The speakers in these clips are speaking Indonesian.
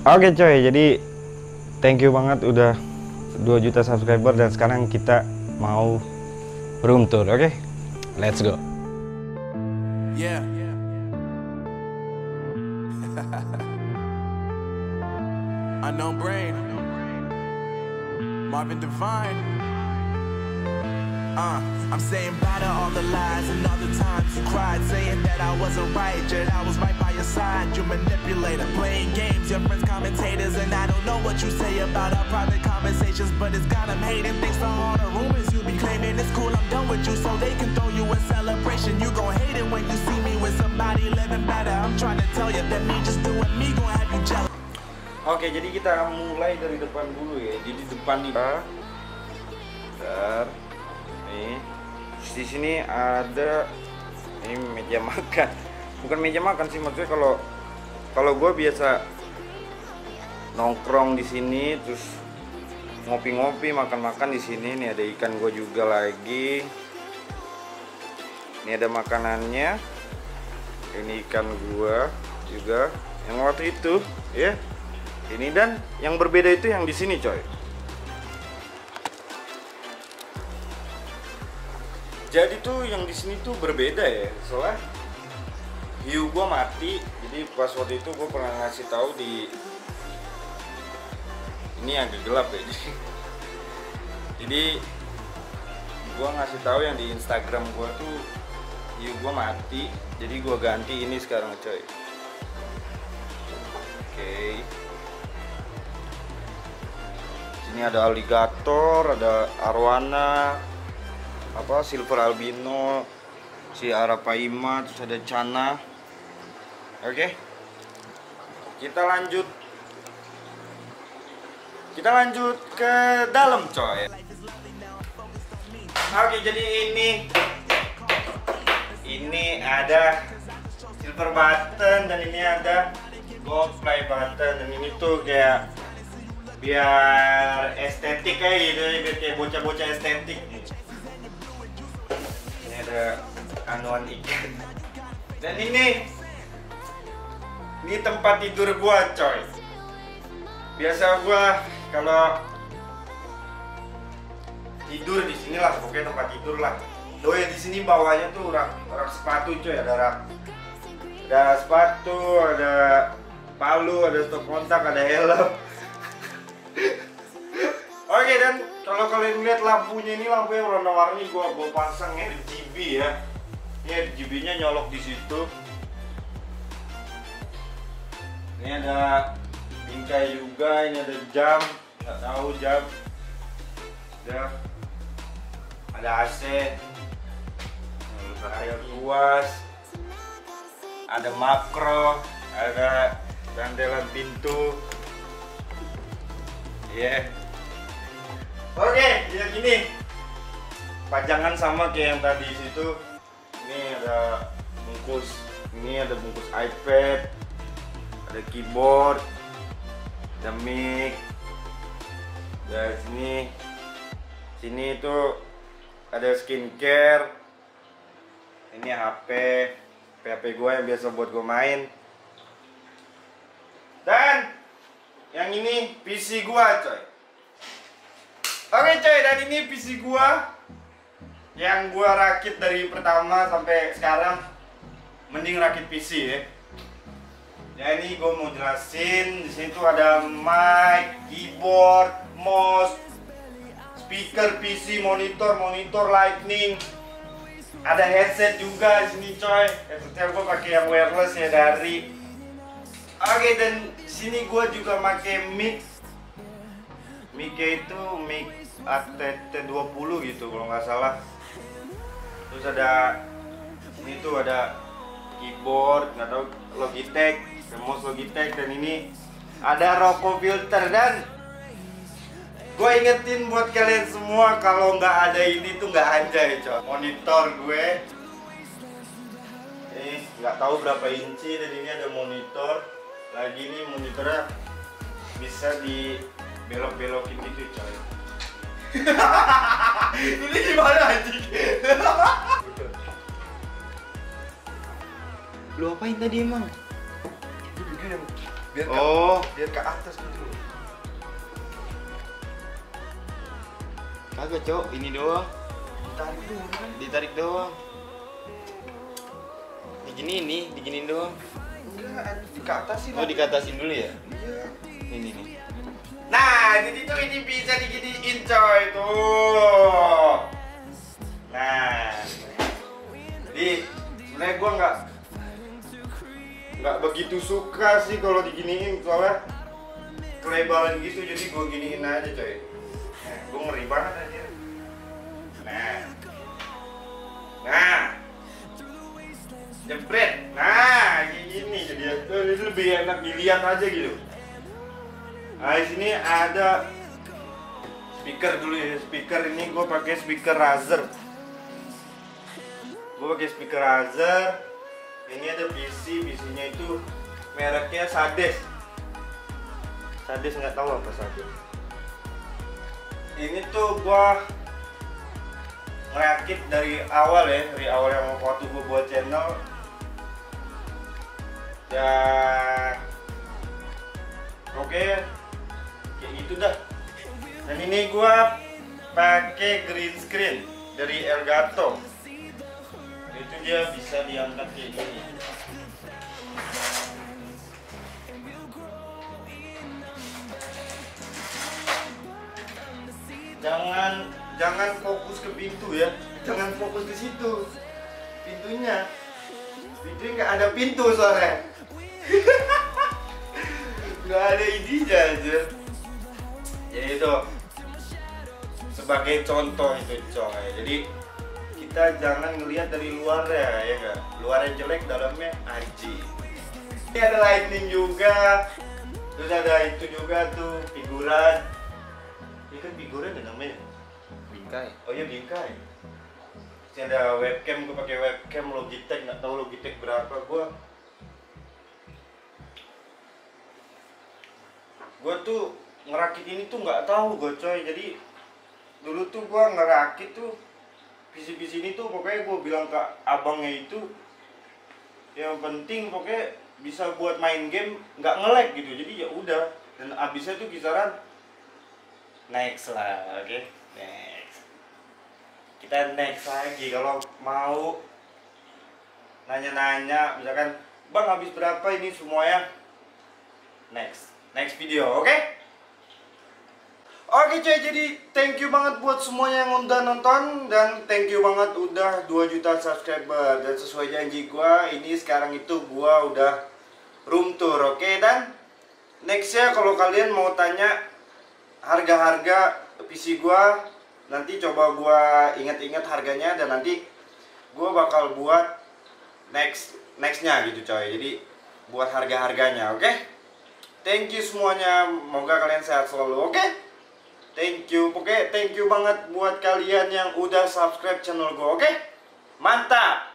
Oke coy, jadi thank you banget udah 2 juta subscriber dan sekarang kita mau room tour, oke? Let's go. Yeah. Unknown Brain, Marvin Divine. I'm saying bye to all the lies and all the times you cried, saying that I wasn't right, yet I was right by your side. You manipulator, playing games, your friends commentators, and I don't know what you say about our private conversations, but it's got them hating. Thanks to all the rumors you be claiming, it's cool, I'm done with you, so they can throw you a celebration. You gon' hate it when you see me with somebody living better. I'm trying to tell you that me just doing me gon' have you jealous. Oke, jadi kita mulai dari depan dulu ya. Jadi depan nih, bentar. Nih, di sini ada ini meja makan. Bukan meja makan sih, maksudnya kalau gue biasa nongkrong di sini, terus ngopi-ngopi, makan-makan di sini. Nih ada ikan gue juga lagi. Ini ada makanannya. Ini ikan gue juga yang waktu itu, ya. Ini dan yang berbeda itu yang di sini, coy. Jadi tuh yang di sini tuh berbeda ya, soalnya hiu gua mati. Jadi pas waktu itu gua pernah ngasih tahu di ini agak gelap ya. Jadi gua ngasih tahu yang di Instagram gua tuh hiu gua mati. Jadi gua ganti ini sekarang, coy. Oke. Ini ada alligator, ada arwana, silver albino, si arapaima, terus ada cana. Oke, kita lanjut ke dalam, coy. Oke, jadi ini ada silver button dan ini ada gold fly button, dan ini tuh kayak biar estetik kayak gitu, biar kayak bocah-bocah estetik. Ini ada anuan ikan. Dan ini tempat tidur gua, coy. Biasa gua kalau tidur di sini lah, pokoknya tempat tidur lah. Oh ya, di sini bawahnya tuh rak sepatu, coy. Ada sepatu, ada palu, ada stop kontak, ada helm. Oke, dan kalau kalian lihat lampunya, ini lampunya warna-warni gua pasang ya, RGB ya. Ini RGB-nya nyolok di situ. Ini ada bingkai juga, ini ada jam, nggak tahu jam. Ada AC, ada luas, ada makro, ada gandelan pintu. Yeah. Oke, ya gini. Pajangan sama kayak yang tadi di situ. Ini ada bungkus iPad, ada keyboard, ada mic. Dan sini itu ada skincare. Ini HP gue yang biasa buat gue main. Dan yang ini PC gua, coy. Oke, coy, dan ini PC gua yang gua rakit dari pertama sampai sekarang. Mending rakit PC ya. Ya, ini gua mau jelasin. Di sini tuh ada mic, keyboard, mouse, speaker PC, monitor lightning. Ada headset juga di sini, coy. Headsetnya gua pakai yang wireless ya dari. Oke, dan sini gue juga pakai mic. Mic-nya itu mic ATT20 gitu kalau nggak salah. Terus ada ini tuh ada keyboard, nggak tahu Logitech, mouse Logitech, dan ini ada Roku filter. Dan gue ingetin buat kalian semua, kalau nggak ada ini tuh nggak anjay, coy. Monitor gue ini nggak tahu berapa inci, dan ini ada monitor. Lagi nih monitornya bisa dibelok-belokin gitu, coy. Ini gimana anjing? Lu apain tadi emang? Itu begini biar Oh, biar ke atas. Kagak cok, ini doang. Ditarik dulu kan? Ditarik doang. Diginiin doang. Enggak, ke atasin. Oh, dikatasin dulu ya? Iya. Ini nih. Nah, jadi tuh ini bisa diginiin coy tuh. Nah, Jadi sebenarnya gua nggak begitu suka sih kalau diginiin, soalnya kelebaran gitu, jadi gua giniin aja coy. Nah, gua ngeri banget aja. Nah, jepret. Nah, kayak gini jadi itu lebih enak dilihat aja gitu. Nah, di sini ada speaker dulu ya. Speaker ini gue pakai speaker Razer. Ini ada PC-nya itu mereknya Sades. Nggak tahu apa Sades. Ini tuh gue ngerakit dari awal yang waktu gue buat channel. Dan oke, kayak gitu dah. Dan ini gua pakai green screen dari Elgato. Itu dia bisa diangkat kayak gini. Jangan fokus ke pintu ya. Jangan fokus ke situ. Pintunya nggak ada pintu soalnya. Nggak ada ininya aja. Jadi itu sebagai contoh itu coy. Jadi kita jangan ngelihat dari luarnya ya kan. Luarnya jelek, dalamnya aji. Ini ada lightning juga. Terus ada itu juga tuh figuran. Ini kan figuran ada namanya. bingkai. Oh iya bingkai. Terus ada webcam, gue pakai webcam Logitech, nggak tahu Logitech berapa gue tuh ngerakit ini tuh nggak tahu gue coy. Jadi dulu tuh gue ngerakit tuh PC ini tuh pokoknya gue bilang ke abangnya itu yang penting pokoknya bisa buat main game nggak nge-lag gitu. Jadi ya udah, dan abisnya tuh kisaran next lah, oke? Next. Kita next lagi kalau mau nanya-nanya, misalkan bang habis berapa ini semuanya, next video, oke? Oke coy, jadi thank you banget buat semuanya yang udah nonton, dan thank you banget udah 2 juta subscriber. Dan sesuai janji gua, ini sekarang itu gua udah room tour, oke? Dan nextnya kalau kalian mau tanya harga-harga PC gua, nanti coba gua inget-inget harganya, dan nanti gua bakal buat nextnya gitu coy. Jadi buat harga-harganya, oke? Thank you semuanya, semoga kalian sehat selalu, oke? Thank you, oke? Thank you banget buat kalian yang udah subscribe channel gua, oke? Mantap!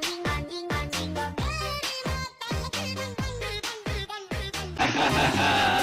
Ha ha ha!